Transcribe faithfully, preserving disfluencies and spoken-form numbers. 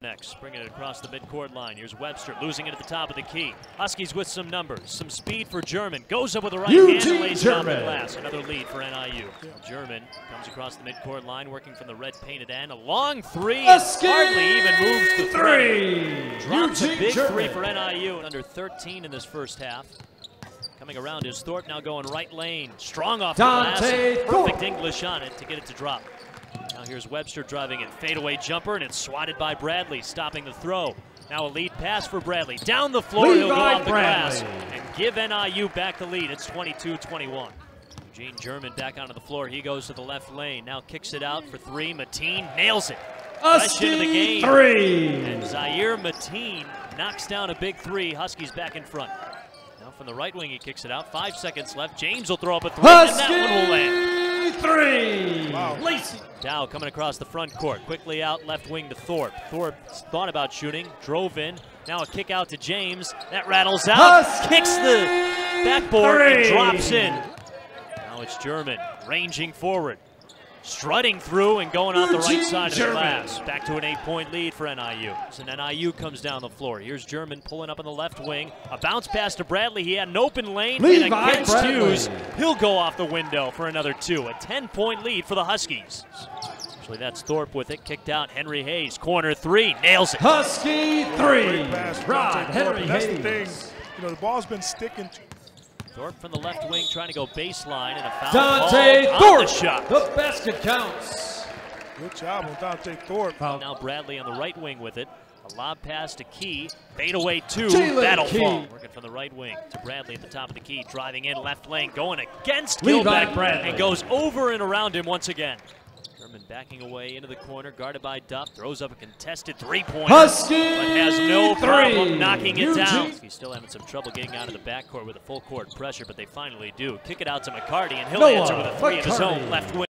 Next, bringing it across the midcourt line. Here's Webster losing it at the top of the key. Huskies with some numbers, some speed for German. Goes up with the right hand and lays it on the glass. Another lead for N I U. German comes across the midcourt line, working from the red painted end. A long three, and hardly even moves the three. Drops a big three for N I U. Under thirteen in this first half. Coming around is Thorpe, now going right lane. Strong off the glass. Perfect English on it to get it to drop. Now here's Webster driving it, fadeaway jumper, and it's swatted by Bradley, stopping the throw. Now a lead pass for Bradley. Down the floor, Levi he'll go off the Bradley. glass and give N I U back the lead. It's twenty-two twenty-one. Eugene German back onto the floor. He goes to the left lane. Now kicks it out for three. Mateen nails it. Fresh into the game. Three. And Zaire Mateen knocks down a big three. Huskies back in front. Now from the right wing, he kicks it out. Five seconds left. James will throw up a three, Huskie. and that one will land. Three. Wow. Lacey. Dow coming across the front court, quickly out left wing to Thorpe. Thorpe thought about shooting, drove in. Now a kick out to James. That rattles out, Huskie. kicks the backboard Three. and drops in. Now it's German, ranging forward, strutting through and going out the right side of the German. glass. Back to an eight-point lead for N I U. So N I U comes down the floor. Here's German pulling up on the left wing. A bounce pass to Bradley. He had an open lane, Levi and against Bradley. Hughes, he'll go off the window for another two. A ten-point lead for the Huskies. Actually, that's Thorpe with it. Kicked out. Henry Hayes, corner three, nails it. Huskie three. Great pass from Rod Dante Henry Thorpe. That's Hayes. the thing. You know, the ball's been sticking. Thorpe from the left wing trying to go baseline, and a foul Dante called on Thorpe. the shot. The basket counts. Good job on Dante Thorpe. Foul. Now Bradley on the right wing with it. A lob pass to Key. Fade away two. Jalen That'll Key. fall. Working from the right wing to Bradley at the top of the key. Driving in left lane. Going against Levi Gilbeck. Bradley. And goes over and around him once again. German backing away into the corner. Guarded by Duff. Throws up a contested three-pointer. Huskie But has no three. problem knocking it down. Eugene. He's still having some trouble getting out of the backcourt with a full court pressure. But they finally do. Kick it out to McCarty. And he'll Noah answer with a three of his McCarty. own left wing.